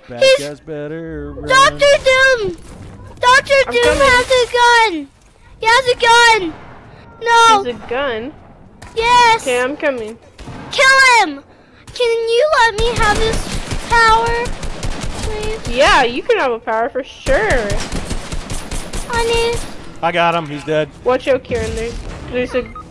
Bad guys better run. Dr. Doom! Dr. Doom has a gun! He has a gun! No! He's a gun? Yes! Okay, I'm coming. Kill him! Can you let me have this power, please? Yeah, you can have a power for sure. I need... I got him. He's dead. Watch out, Kieran. There's a